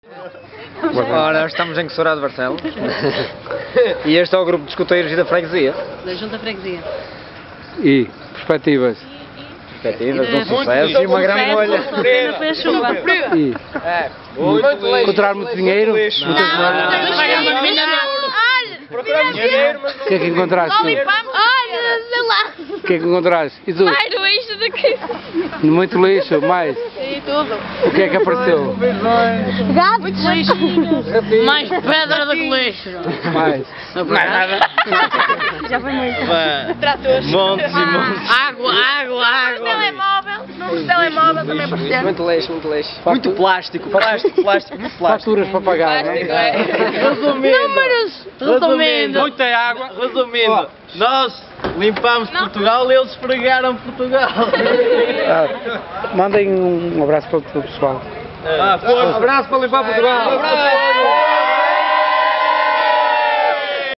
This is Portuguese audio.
Ora, estamos em Cossará de Barcelos e este é o grupo de escuteiros e da freguesia. Da Junta Freguesia. E perspectivas? Perspectivas de um sucesso e uma grande molha. Foi a chuva. E encontrar muito dinheiro? Muitas Procuramos dinheiro, mas O que é que encontraste? olha, sei lá. O que é que encontraste? E tu? Mais do isto daqui. Muito lixo, mais? E tudo. O que é que apareceu? Gato. Muito lixo. Mais pedra do que lixo. Mais? Não foi nada. Já foi muito. Tratores. Montes e montes. Água. Telemóvel. Número de telemóvel também por ser. Muito lixo, muito lixo. Muito plástico, muito plástico. Faturas para pagar, não é? Números. Resumindo. Muita água. Resumindo, nós limpámos Portugal e eles esfregaram Portugal. Mandem um abraço para o pessoal. Um abraço para limpar Portugal.